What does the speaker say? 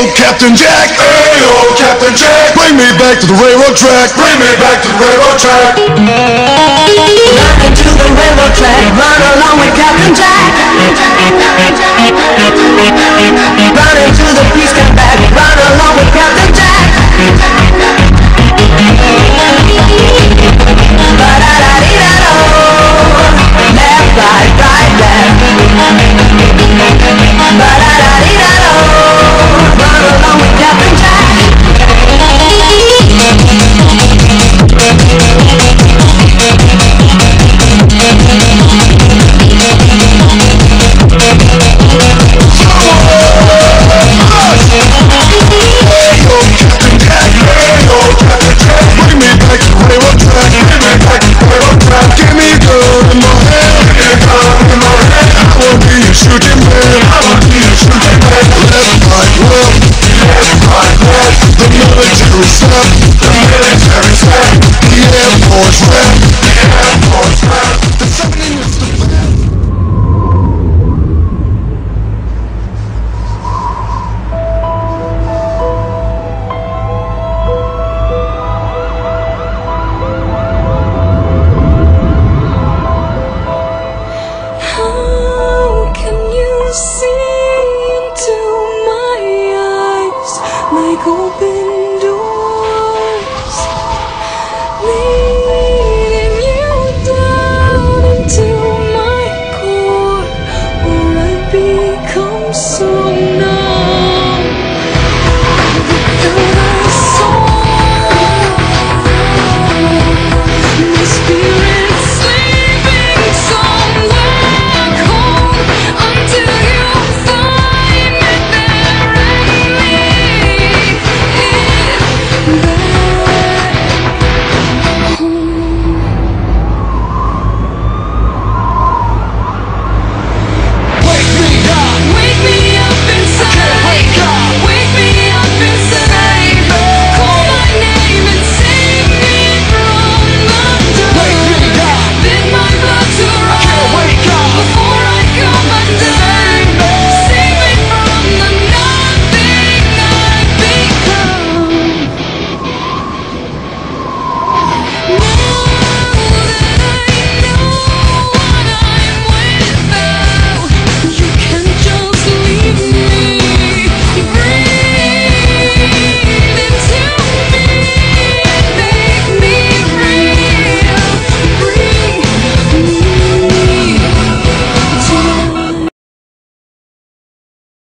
Captain Jack. Ayo, Captain Jack. Bring me back to the railroad track. Bring me back to the railroad track. Run into the railroad track. Run along with Captain Jack. Run into the peace come back. Run along with Captain Jack. Ba-da-da-dee-da-do. Left, right, right, left. Ba-da-da-dee-da-do. Run along with Captain Jack. See into my eyes like open